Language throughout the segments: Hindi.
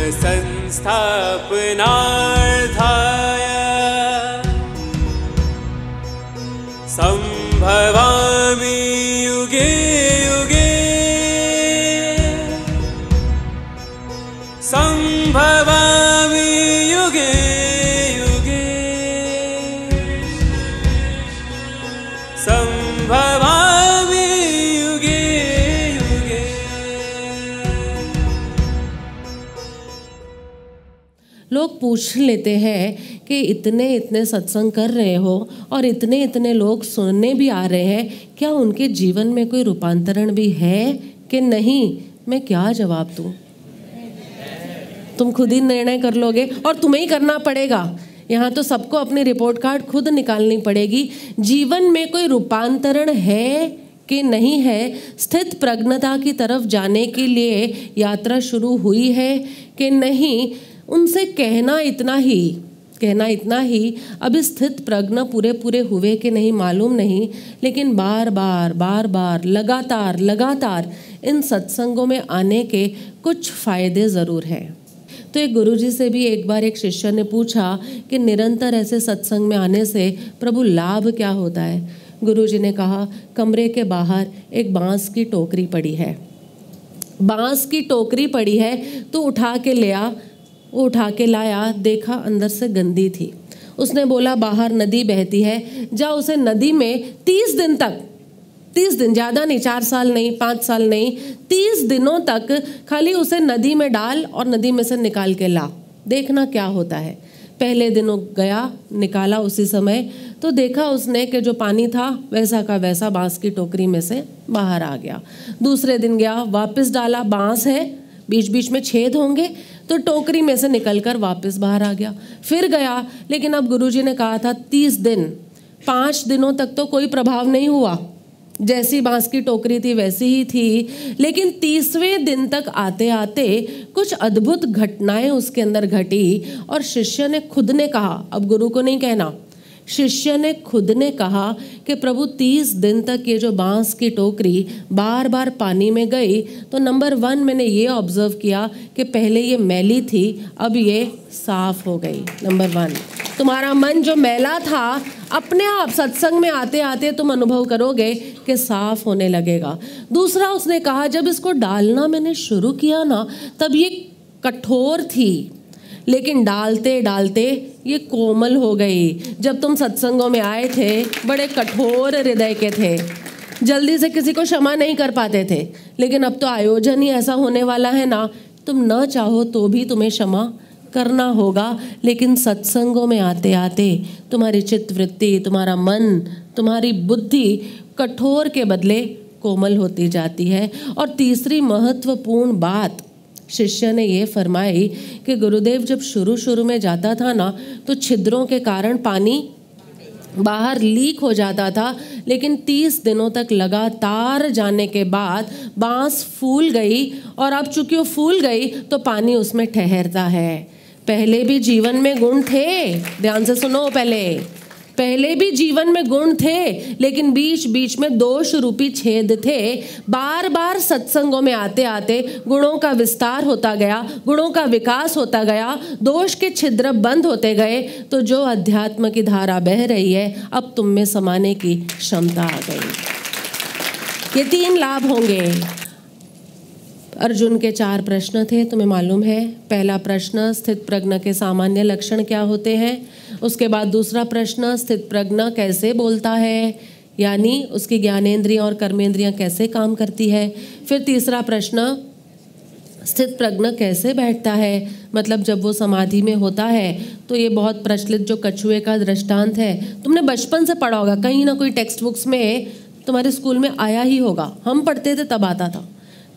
संस्थापनार्थाय संभवामि युगे युगे संभवामि युगे युगे संभवामि युगे युगे। लोग पूछ लेते हैं कि इतने इतने सत्संग कर रहे हो और इतने इतने लोग सुनने भी आ रहे हैं, क्या उनके जीवन में कोई रूपांतरण भी है कि नहीं? मैं क्या जवाब दूं? तुम खुद ही निर्णय कर लोगे और तुम्हें ही करना पड़ेगा। यहाँ तो सबको अपनी रिपोर्ट कार्ड खुद निकालनी पड़ेगी। जीवन में कोई रूपांतरण है कि नहीं है? स्थित प्रज्ञता की तरफ जाने के लिए यात्रा शुरू हुई है कि नहीं? उनसे कहना इतना ही अभी स्थित प्रज्ञ पूरे हुए कि नहीं मालूम नहीं, लेकिन बार बार लगातार इन सत्संगों में आने के कुछ फायदे ज़रूर हैं। तो एक गुरुजी से भी एक बार एक शिष्य ने पूछा कि निरंतर ऐसे सत्संग में आने से प्रभु लाभ क्या होता है? गुरुजी ने कहा, कमरे के बाहर एक बांस की टोकरी पड़ी है, तो उठा के लाया, देखा अंदर से गंदी थी। उसने बोला बाहर नदी बहती है, जा उसे नदी में 30 दिन, ज़्यादा नहीं, 4 साल नहीं, 5 साल नहीं, 30 दिनों तक खाली उसे नदी में डाल और नदी में से निकाल के ला, देखना क्या होता है। पहले दिनों गया, निकाला उसी समय, तो देखा उसने कि जो पानी था वैसा का वैसा बांस की टोकरी में से बाहर आ गया। दूसरे दिन गया, वापस डाला, बांस है, बीच बीच में छेद होंगे, तो टोकरी में से निकलकर वापस बाहर आ गया। फिर गया, लेकिन अब गुरुजी ने कहा था 30 दिन, 5 दिनों तक तो कोई प्रभाव नहीं हुआ, जैसी बांस की टोकरी थी वैसी ही थी। लेकिन 30वें दिन तक आते आते कुछ अद्भुत घटनाएं उसके अंदर घटी और शिष्य ने खुद ने कहा, अब गुरु को नहीं कहना, शिष्य ने खुद ने कहा कि प्रभु 30 दिन तक ये जो बांस की टोकरी बार बार पानी में गई, तो नंबर 1 मैंने ये ऑब्जर्व किया कि पहले ये मैली थी, अब ये साफ हो गई। नंबर 1, तुम्हारा मन जो मैला था अपने आप सत्संग में आते आते तुम अनुभव करोगे कि साफ होने लगेगा। दूसरा उसने कहा, जब इसको डालना मैंने शुरू किया ना, तब ये कठोर थी, लेकिन डालते डालते ये कोमल हो गई। जब तुम सत्संगों में आए थे बड़े कठोर हृदय के थे, जल्दी से किसी को क्षमा नहीं कर पाते थे, लेकिन अब तो आयोजन ही ऐसा होने वाला है ना, तुम न चाहो तो भी तुम्हें क्षमा करना होगा। लेकिन सत्संगों में आते आते तुम्हारी चित्तवृत्ति, तुम्हारा मन, तुम्हारी बुद्धि कठोर के बदले कोमल होती जाती है। और तीसरी महत्वपूर्ण बात शिष्य ने ये फरमाई कि गुरुदेव जब शुरू में जाता था ना, तो छिद्रों के कारण पानी बाहर लीक हो जाता था, लेकिन 30 दिनों तक लगातार जाने के बाद बांस फूल गई, और अब चूंकि वो फूल गई तो पानी उसमें ठहरता है। पहले भी जीवन में गुण थे, ध्यान से सुनो, पहले भी जीवन में गुण थे, लेकिन बीच बीच में दोष रूपी छेद थे। बार बार सत्संगों में आते आते गुणों का विस्तार होता गया, गुणों का विकास होता गया, दोष के छिद्र बंद होते गए, तो जो अध्यात्म की धारा बह रही है अब तुम में समाने की क्षमता आ गई। ये 3 लाभ होंगे। अर्जुन के 4 प्रश्न थे, तुम्हें मालूम है। पहला प्रश्न, स्थित प्रज्ञ के सामान्य लक्षण क्या होते हैं। उसके बाद दूसरा प्रश्न, स्थित प्रज्ञ कैसे बोलता है, यानी उसकी ज्ञानेंद्रियां और कर्मेंद्रियां कैसे काम करती है। फिर तीसरा प्रश्न, स्थित प्रज्ञ कैसे बैठता है, मतलब जब वो समाधि में होता है। तो ये बहुत प्रचलित जो कछुए का दृष्टांत है, तुमने बचपन से पढ़ा होगा, कहीं ना कोई टेक्स्ट बुक्स में तुम्हारे स्कूल में आया ही होगा, हम पढ़ते थे तब आता था।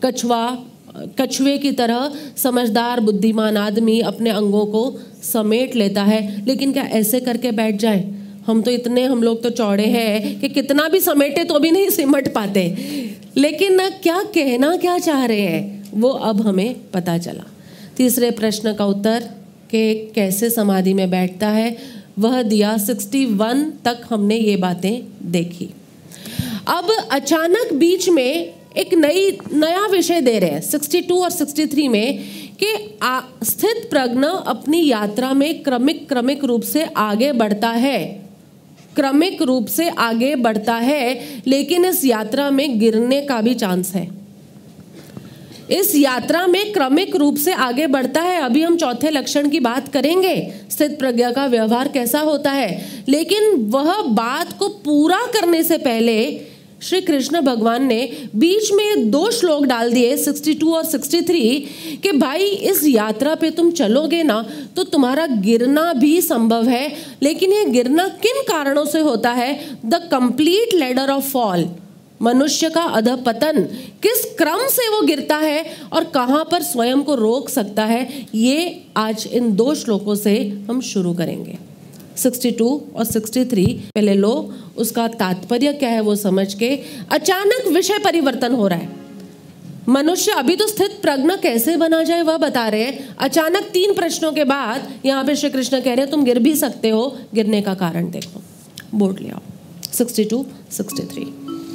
कछुए की तरह समझदार बुद्धिमान आदमी अपने अंगों को समेट लेता है, लेकिन क्या ऐसे करके बैठ जाए? हम लोग तो चौड़े हैं कि कितना भी समेटे तो भी नहीं सिमट पाते। लेकिन क्या कहना क्या चाह रहे हैं वो अब हमें पता चला। तीसरे प्रश्न का उत्तर कि कैसे समाधि में बैठता है वह दिया। 61 तक हमने ये बातें देखी। अब अचानक बीच में एक नया विषय दे रहे हैं 62 और 63 में कि स्थित प्रज्ञ अपनी यात्रा में क्रमिक रूप से आगे बढ़ता है, क्रमिक रूप से आगे बढ़ता है, लेकिन इस यात्रा में गिरने का भी चांस है। इस यात्रा में क्रमिक रूप से आगे बढ़ता है। अभी हम चौथे लक्षण की बात करेंगे, स्थित प्रज्ञा का व्यवहार कैसा होता है, लेकिन वह बात को पूरा करने से पहले श्री कृष्ण भगवान ने बीच में 2 श्लोक डाल दिए 62 और 63 कि भाई इस यात्रा पे तुम चलोगे ना तो तुम्हारा गिरना भी संभव है, लेकिन ये गिरना किन कारणों से होता है। The complete ladder of fall, मनुष्य का अधपतन किस क्रम से वो गिरता है और कहाँ पर स्वयं को रोक सकता है, ये आज इन 2 श्लोकों से हम शुरू करेंगे। 62 और 63 पहले लो, उसका तात्पर्य क्या है वो समझ के। अचानक विषय परिवर्तन हो रहा है। मनुष्य अभी तो स्थित प्रज्ञ कैसे बना जाए वह बता रहे हैं। अचानक 3 प्रश्नों के बाद यहाँ पे श्री कृष्ण कह रहे हैं तुम गिर भी सकते हो, गिरने का कारण देखो। बोर्ड ले आओ 62, 63।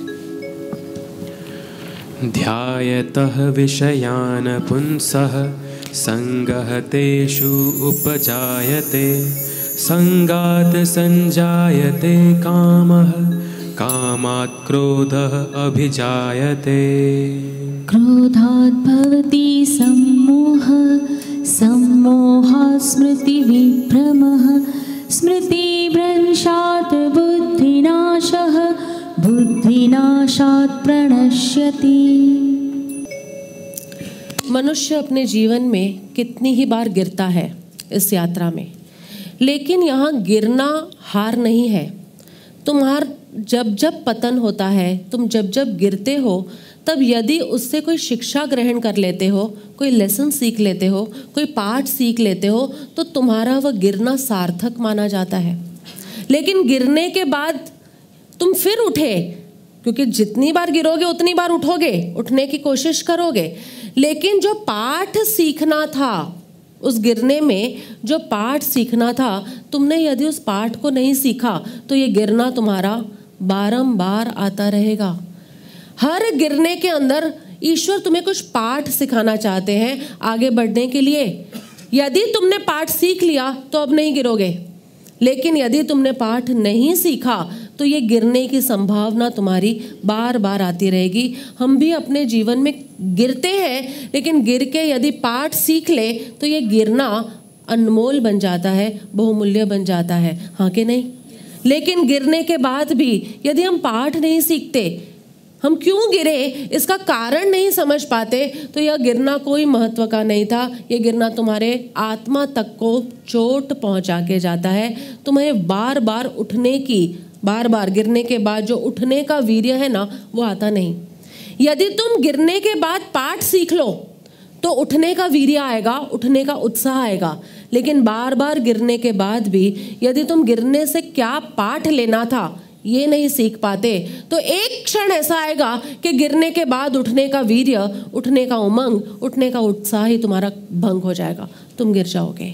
ध्यायतः विषयान् पुंसः संगः तेषु उपजायते संगात् संजायते कामः कामात् क्रोधः अभिजायते क्रोधात् भवति सम्मोहः सम्मोहात् स्मृतिविभ्रमः स्मृतिभ्रंशात् बुद्धिनाशः बुद्धिनाशात् प्रणश्यति। मनुष्य अपने जीवन में कितनी ही बार गिरता है इस यात्रा में, लेकिन यहाँ गिरना हार नहीं है। तुम्हार जब पतन होता है, तुम जब गिरते हो, तब यदि उससे कोई शिक्षा ग्रहण कर लेते हो, कोई लेसन सीख लेते हो, कोई पाठ सीख लेते हो, तो तुम्हारा वह गिरना सार्थक माना जाता है। लेकिन गिरने के बाद तुम फिर उठे, क्योंकि जितनी बार गिरोगे उतनी बार उठोगे, उठने की कोशिश करोगे, लेकिन जो पाठ सीखना था, उस गिरने में जो पाठ सीखना था, तुमने यदि उस पाठ को नहीं सीखा तो ये गिरना तुम्हारा बारंबार आता रहेगा। हर गिरने के अंदर ईश्वर तुम्हें कुछ पाठ सिखाना चाहते हैं आगे बढ़ने के लिए। यदि तुमने पाठ सीख लिया तो अब नहीं गिरोगे, लेकिन यदि तुमने पाठ नहीं सीखा तो ये गिरने की संभावना तुम्हारी बार बार आती रहेगी। हम भी अपने जीवन में गिरते हैं, लेकिन गिर के यदि पाठ सीख ले तो ये गिरना अनमोल बन जाता है, बहुमूल्य बन जाता है, हाँ कि नहीं। लेकिन गिरने के बाद भी यदि हम पाठ नहीं सीखते, हम क्यों गिरे इसका कारण नहीं समझ पाते, तो यह गिरना कोई महत्व का नहीं था। यह गिरना तुम्हारे आत्मा तक को चोट पहुंचा के जाता है। तुम्हें बार बार उठने की, बार बार गिरने के बाद जो उठने का वीर्य है ना, वो आता नहीं। यदि तुम गिरने के बाद पाठ सीख लो तो उठने का वीर्य आएगा, उठने का उत्साह आएगा। लेकिन बार बार गिरने के बाद भी यदि तुम गिरने से क्या पाठ लेना था ये नहीं सीख पाते, तो एक क्षण ऐसा आएगा कि गिरने के बाद उठने का वीर्य, उठने का उमंग, उठने का उत्साह ही तुम्हारा भंग हो जाएगा, तुम गिर जाओगे।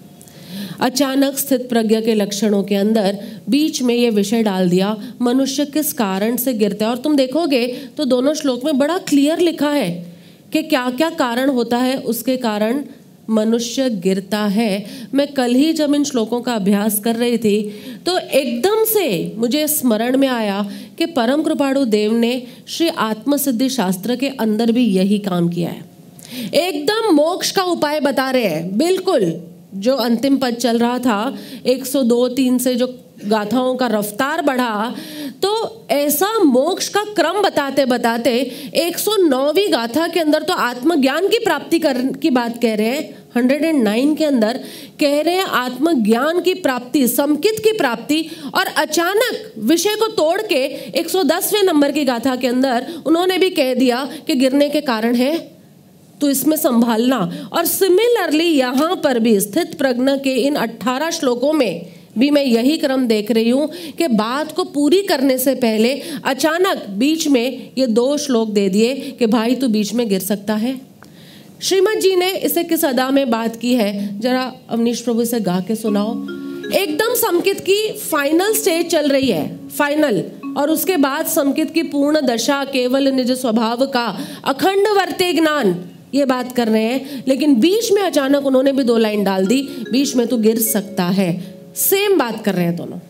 अचानक स्थित प्रज्ञा के लक्षणों के अंदर बीच में ये विषय डाल दिया, मनुष्य किस कारण से गिरता है। और तुम देखोगे तो दोनों श्लोक में बड़ा क्लियर लिखा है कि क्या क्या कारण होता है, उसके कारण मनुष्य गिरता है। मैं कल ही जब इन श्लोकों का अभ्यास कर रही थी तो एकदम से मुझे स्मरण में आया कि परम कृपाणु देव ने श्री आत्मसिद्धि शास्त्र के अंदर भी यही काम किया है। एकदम मोक्ष का उपाय बता रहे हैं। बिल्कुल जो अंतिम पद चल रहा था 102-3 से जो गाथाओं का रफ्तार बढ़ा, तो ऐसा मोक्ष का क्रम बताते बताते 109वीं गाथा के अंदर तो आत्मज्ञान की प्राप्ति की बात कह रहे हैं। 109 के अंदर कह रहे हैं आत्मज्ञान की प्राप्ति, समकित की प्राप्ति, और अचानक विषय को तोड़ के 110वें नंबर की गाथा के अंदर उन्होंने भी कह दिया कि गिरने के कारण है तो इसमें संभालना। और सिमिलरली यहाँ पर भी स्थित प्रज्ञ के इन 18 श्लोकों में भी मैं यही क्रम देख रही हूँ कि बात को पूरी करने से पहले अचानक बीच में ये 2 श्लोक दे दिए कि भाई तू बीच में गिर सकता है। श्रीमद जी ने इसे किस अदा में बात की है, जरा अवनीश प्रभु इसे गा के सुनाओ। एकदम समकित की फाइनल स्टेज चल रही है, फाइनल और उसके बाद संकित की पूर्ण दशा, केवल निज स्वभाव का अखंड वर्ते ज्ञान, ये बात कर रहे हैं। लेकिन बीच में अचानक उन्होंने भी 2 लाइन डाल दी, बीच में तू गिर सकता है। सेम बात कर रहे हैं दोनों।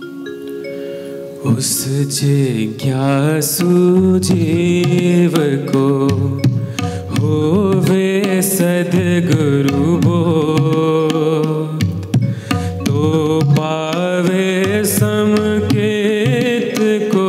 उस जिज्ञासु जीव को होवे सद्गुरु बोध, तो पावे समकेत को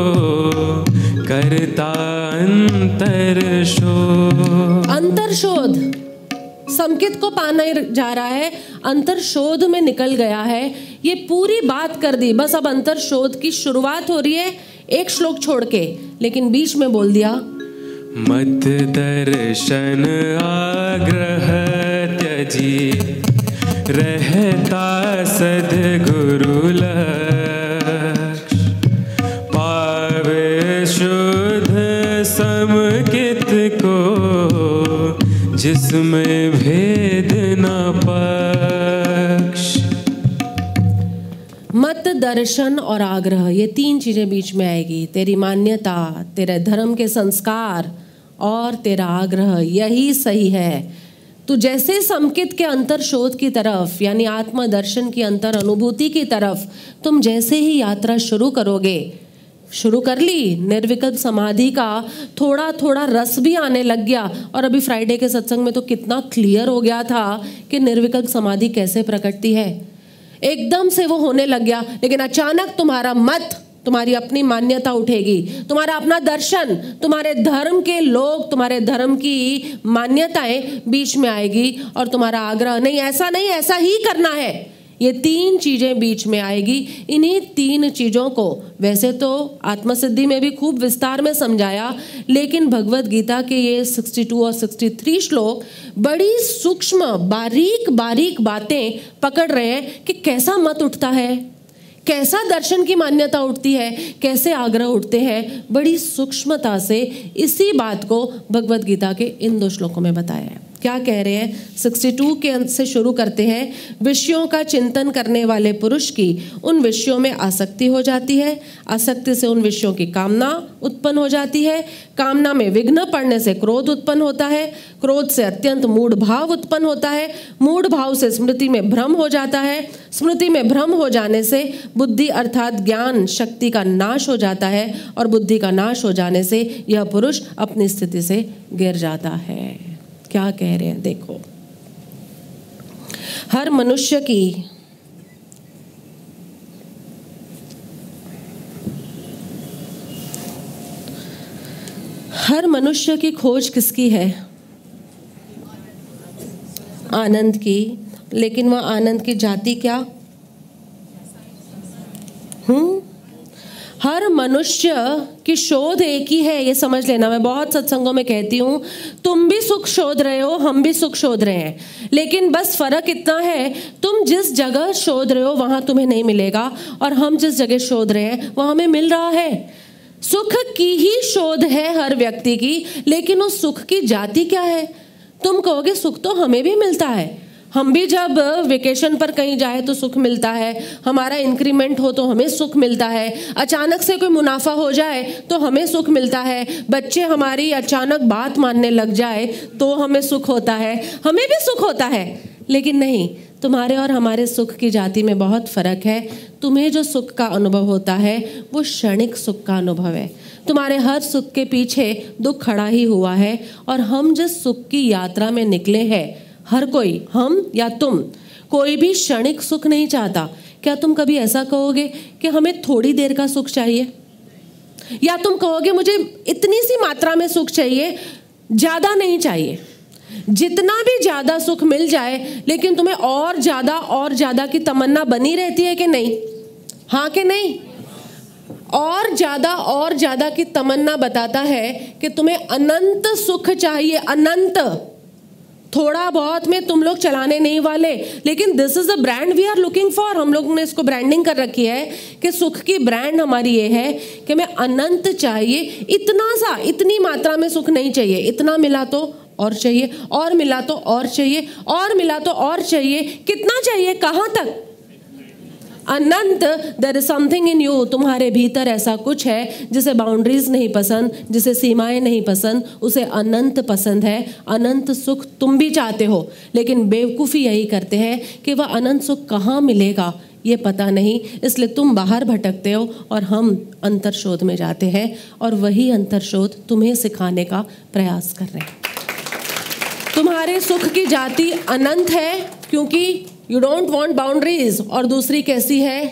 करता अंतर शोध। अंतर शोध, संकित को पाना जा रहा है, अंतर शोध में निकल गया है। ये पूरी बात कर दी, बस अब अंतर शोध की शुरुआत हो रही है एक श्लोक छोड़ के, लेकिन बीच में बोल दिया मत दर्शन आग्रह त्यजी, रहता सद्गुरु लक्ष, पावे शुद्ध समकित को, जिसमें भेद न पक्ष। मत, दर्शन और आग्रह, ये 3 चीजें बीच में आएगी। तेरी मान्यता, तेरे धर्म के संस्कार और तेरा आग्रह, यही सही है। तो जैसे समकित के अंतर शोध की तरफ, यानी आत्म दर्शन की अंतर अनुभूति की तरफ तुम जैसे ही यात्रा शुरू करोगे, शुरू कर ली, निर्विकल्प समाधि का थोड़ा थोड़ा रस भी आने लग गया। और अभी फ्राइडे के सत्संग में तो कितना क्लियर हो गया था कि निर्विकल्प समाधि कैसे प्रकटती है, एकदम से वो होने लग गया। लेकिन अचानक तुम्हारा मत, तुम्हारी अपनी मान्यता उठेगी, तुम्हारा अपना दर्शन, तुम्हारे धर्म के लोग, तुम्हारे धर्म की मान्यताएं बीच में आएगी और तुम्हारा आग्रह, नहीं ऐसा नहीं, ऐसा ही करना है। ये 3 चीजें बीच में आएगी। इन्हीं 3 चीजों को वैसे तो आत्मसिद्धि में भी खूब विस्तार में समझाया, लेकिन भगवद गीता के ये 62 और 63 श्लोक बड़ी सूक्ष्म बारीक बारीक बातें पकड़ रहे हैं कि कैसा मत उठता है, कैसा दर्शन की मान्यता उठती है, कैसे आग्रह उठते हैं। बड़ी सूक्ष्मता से इसी बात को भगवद गीता के इन 2 श्लोकों में बताया है। क्या कह रहे हैं? 62 के अंत से शुरू करते हैं। विषयों का चिंतन करने वाले पुरुष की उन विषयों में आसक्ति हो जाती है, आसक्ति से उन विषयों की कामना उत्पन्न हो जाती है, कामना में विघ्न पड़ने से क्रोध उत्पन्न होता है, क्रोध से अत्यंत मूढ़ भाव उत्पन्न होता है, मूढ़ भाव से स्मृति में भ्रम हो जाता है, स्मृति में भ्रम हो जाने से बुद्धि अर्थात ज्ञान शक्ति का नाश हो जाता है, और बुद्धि का नाश हो जाने से यह पुरुष अपनी स्थिति से गिर जाता है। क्या कह रहे हैं देखो, हर मनुष्य की खोज किसकी है? आनंद की। लेकिन वह आनंद की जाति क्या? हर मनुष्य की शोध एक ही है, ये समझ लेना। मैं बहुत सत्संगों में कहती हूँ, तुम भी सुख शोध रहे हो, हम भी सुख शोध रहे हैं, लेकिन बस फर्क इतना है, तुम जिस जगह शोध रहे हो वहां तुम्हें नहीं मिलेगा, और हम जिस जगह शोध रहे हैं वहां हमें मिल रहा है। सुख की ही शोध है हर व्यक्ति की, लेकिन उस सुख की जाति क्या है? तुम कहोगे सुख तो हमें भी मिलता है, हम भी जब वेकेशन पर कहीं जाए तो सुख मिलता है, हमारा इंक्रीमेंट हो तो हमें सुख मिलता है, अचानक से कोई मुनाफा हो जाए तो हमें सुख मिलता है, बच्चे हमारी अचानक बात मानने लग जाए तो हमें सुख होता है, हमें भी सुख होता है। लेकिन नहीं, तुम्हारे और हमारे सुख की जाति में बहुत फर्क है। तुम्हें जो सुख का अनुभव होता है वो क्षणिक सुख का अनुभव है। तुम्हारे हर सुख के पीछे दुख खड़ा ही हुआ है, और हम जिस सुख की यात्रा में निकले हैं, हर कोई, हम या तुम, कोई भी क्षणिक सुख नहीं चाहता। क्या तुम कभी ऐसा कहोगे कि हमें थोड़ी देर का सुख चाहिए? या तुम कहोगे मुझे इतनी सी मात्रा में सुख चाहिए, ज्यादा नहीं चाहिए? जितना भी ज्यादा सुख मिल जाए, लेकिन तुम्हें और ज्यादा की तमन्ना बनी रहती है कि नहीं? हाँ कि नहीं? और ज्यादा की तमन्ना बताता है कि तुम्हें अनंत सुख चाहिए, अनंत। थोड़ा बहुत में तुम लोग चलाने नहीं वाले, लेकिन this is the brand we are looking for. हम लोगों ने इसको ब्रांडिंग कर रखी है कि सुख की ब्रांड हमारी ये है कि मैं अनंत चाहिए, इतना सा, इतनी मात्रा में सुख नहीं चाहिए। इतना मिला तो और चाहिए, और मिला तो और चाहिए, और मिला तो और चाहिए। कितना चाहिए? कहाँ तक? अनंत, there is something in you, तुम्हारे भीतर ऐसा कुछ है जिसे बाउंड्रीज नहीं पसंद, जिसे सीमाएं नहीं पसंद, उसे अनंत पसंद है। अनंत सुख तुम भी चाहते हो, लेकिन बेवकूफ़ी यही करते हैं कि वह अनंत सुख कहाँ मिलेगा ये पता नहीं, इसलिए तुम बाहर भटकते हो और हम अंतर्शोध में जाते हैं, और वही अंतर्शोध तुम्हें सिखाने का प्रयास कर रहे हैं। तुम्हारे सुख की जाति अनंत है क्योंकि यू डोंट वांट बाउंड्रीज, और दूसरी कैसी है?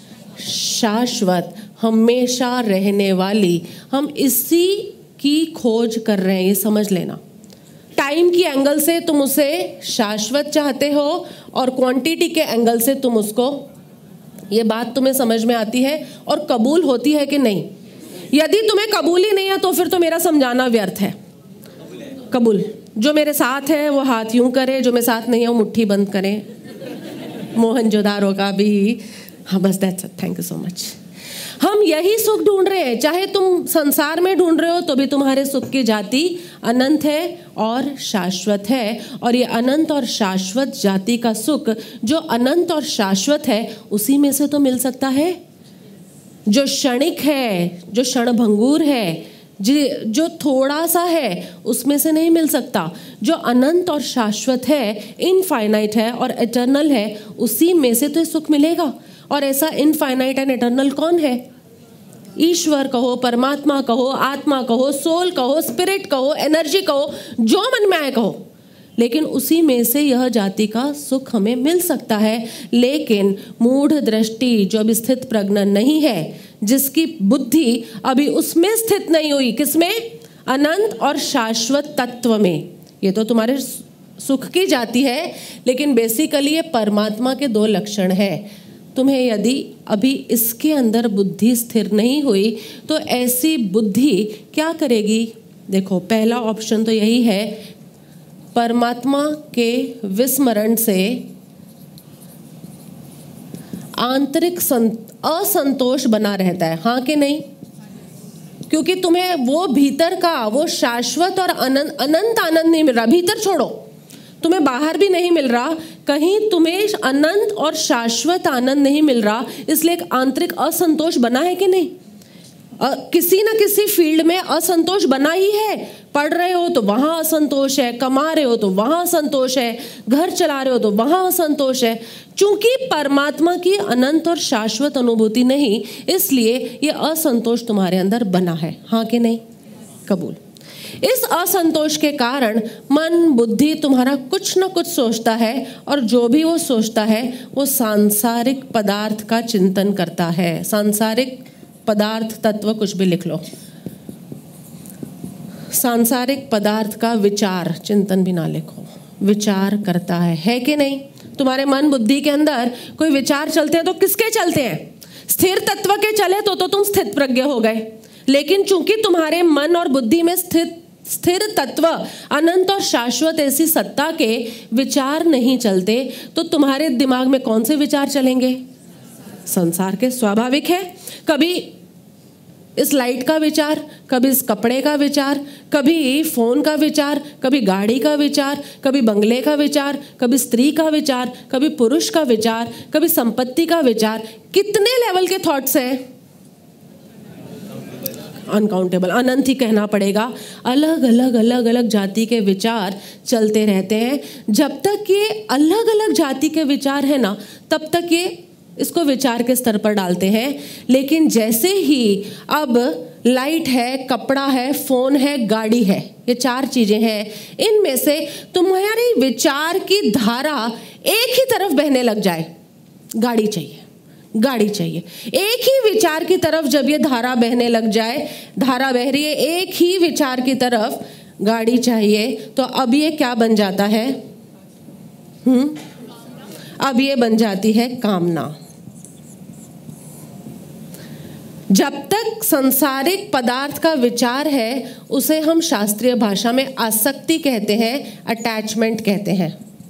शाश्वत, हमेशा रहने वाली। हम इसी की खोज कर रहे हैं, ये समझ लेना। टाइम की एंगल से तुम उसे शाश्वत चाहते हो और क्वांटिटी के एंगल से तुम उसको, ये बात तुम्हें समझ में आती है और कबूल होती है कि नहीं? यदि तुम्हें कबूल ही नहीं है तो फिर तो मेरा समझाना व्यर्थ है। कबूल, जो मेरे साथ है वो हाथ यूं करे, जो मेरे साथ नहीं है वो मुट्ठी बंद करे। मोहनजोदारो का भी, हाँ बस that's it, thank you so much. हम यही सुख ढूंढ रहे हैं, चाहे तुम संसार में ढूंढ रहे हो तो भी तुम्हारे सुख की जाति अनंत है और शाश्वत है। और ये अनंत और शाश्वत जाति का सुख, जो अनंत और शाश्वत है, उसी में से तो मिल सकता है। जो क्षणिक है, जो क्षणभंगुर है, जो थोड़ा सा है, उसमें से नहीं मिल सकता। जो अनंत और शाश्वत है, इनफाइनाइट है और एटर्नल है, उसी में से तो सुख मिलेगा। और ऐसा इनफाइनाइट एंड एटर्नल कौन है? ईश्वर कहो, परमात्मा कहो, आत्मा कहो, सोल कहो, स्पिरिट कहो, एनर्जी कहो, जो मन में आए कहो, लेकिन उसी में से यह जाति का सुख हमें मिल सकता है। लेकिन मूढ़ दृष्टि जो अभी स्थित प्रज्ञ नहीं है, जिसकी बुद्धि अभी उसमें स्थित नहीं हुई, किसमें? अनंत और शाश्वत तत्व में। ये तो तुम्हारे सुख की जाति है, लेकिन बेसिकली ये परमात्मा के दो लक्षण है। तुम्हें यदि अभी इसके अंदर बुद्धि स्थिर नहीं हुई तो ऐसी बुद्धि क्या करेगी? देखो, पहला ऑप्शन तो यही है, परमात्मा के विस्मरण से आंतरिक असंतोष बना रहता है, हाँ कि नहीं? क्योंकि तुम्हें वो भीतर का वो शाश्वत और अनंत आनंद नहीं मिल रहा। भीतर छोड़ो, तुम्हें बाहर भी नहीं मिल रहा, कहीं तुम्हें अनंत और शाश्वत आनंद नहीं मिल रहा, इसलिए एक आंतरिक असंतोष बना है कि नहीं? किसी ना किसी फील्ड में असंतोष बना ही है। पढ़ रहे हो तो वहाँ असंतोष है, कमा रहे हो तो वहाँ असंतोष है, घर चला रहे हो तो वहाँ असंतोष है। चूंकि परमात्मा की अनंत और शाश्वत अनुभूति नहीं, इसलिए ये असंतोष तुम्हारे अंदर बना है, हाँ कि नहीं? कबूल। इस असंतोष के कारण मन बुद्धि तुम्हारा कुछ न कुछ सोचता है, और जो भी वो सोचता है वो सांसारिक पदार्थ का चिंतन करता है। सांसारिक पदार्थ तत्व कुछ भी लिख लो, सांसारिक पदार्थ का विचार, चिंतन भी ना लिखो, विचार करता है कि नहीं? तुम्हारे मन बुद्धि के अंदर कोई विचार चलते हैं तो किसके चलते हैं? स्थिर तत्व के चले तो तुम स्थित प्रज्ञ हो गए। लेकिन चूंकि तुम्हारे मन और बुद्धि में स्थिर तत्व, अनंत और शाश्वत ऐसी सत्ता के विचार नहीं चलते, तो तुम्हारे दिमाग में कौन से विचार चलेंगे? संसार के। स्वाभाविक है, कभी इस लाइट का विचार, कभी इस कपड़े का विचार, कभी फोन का विचार, कभी गाड़ी का विचार, कभी बंगले का विचार, कभी स्त्री का विचार, कभी पुरुष का विचार, कभी संपत्ति का विचार। कितने लेवल के थॉट्स हैं? अनकाउंटेबल, अनंत ही कहना पड़ेगा। अलग अलग अलग अलग जाति के विचार चलते रहते हैं। जब तक ये अलग अलग जाति के विचार है ना, तब तक ये इसको विचार के स्तर पर डालते हैं। लेकिन जैसे ही अब लाइट है, कपड़ा है, फोन है, गाड़ी है, ये चार चीजें हैं, इनमें से तुम्हारी विचार की धारा एक ही तरफ बहने लग जाए, गाड़ी चाहिए, गाड़ी चाहिए। एक ही विचार की तरफ जब ये धारा बहने लग जाए, धारा बह रही है एक ही विचार की तरफ, गाड़ी चाहिए, तो अब ये क्या बन जाता है? अब ये बन जाती है कामना। जब तक सांसारिक पदार्थ का विचार है, उसे हम शास्त्रीय भाषा में आसक्ति कहते हैं, अटैचमेंट कहते हैं,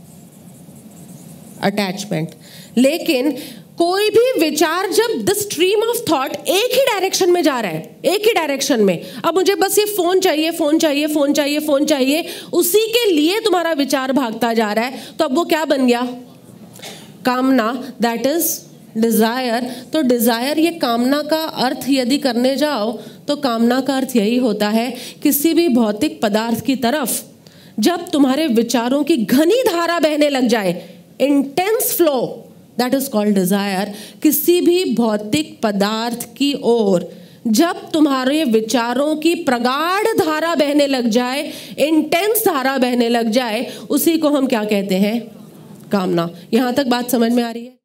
अटैचमेंट। लेकिन कोई भी विचार, जब द स्ट्रीम ऑफ थॉट एक ही डायरेक्शन में जा रहा है, एक ही डायरेक्शन में, अब मुझे बस ये फोन चाहिए, फोन चाहिए, फोन चाहिए, फोन चाहिए, उसी के लिए तुम्हारा विचार भागता जा रहा है, तो अब वो क्या बन गया? कामना। दैट इज डिजायर, तो डिजायर ये कामना का अर्थ यदि करने जाओ तो कामना का अर्थ यही होता है किसी भी भौतिक पदार्थ की तरफ जब तुम्हारे विचारों की घनी धारा बहने लग जाए, intense flow, that is called desire. किसी भी भौतिक पदार्थ की ओर जब तुम्हारे विचारों की प्रगाढ़ धारा बहने लग जाए, इंटेंस धारा बहने लग जाए, उसी को हम क्या कहते हैं? कामना। यहां तक बात समझ में आ रही है?